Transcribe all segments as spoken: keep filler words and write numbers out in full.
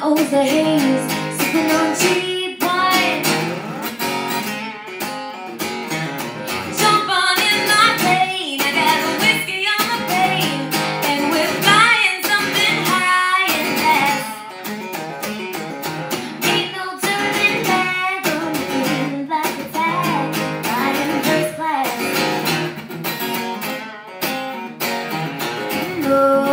owes the haze, sipping on cheap wine. Jump on in my plane, I got a whiskey on the plane, and we're flying something high and fast. Ain't no turning back on the feeling like it's at, flying first class. No.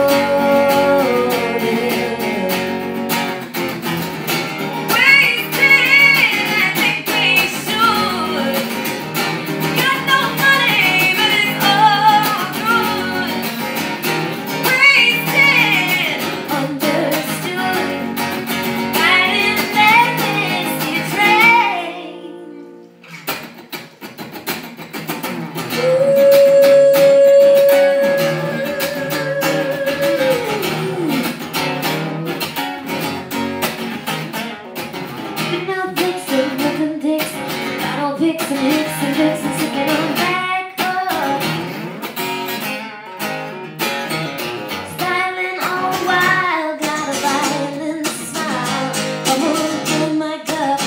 Picks and hits and hits and sticking on back up, styling all wild, got a violent smile, a move in my gut,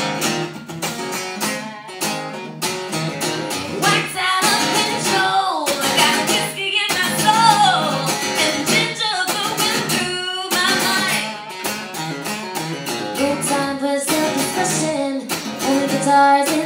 wax out of control, I got whiskey in my soul, and ginger going through my mind. No time for self-discussion, only guitars.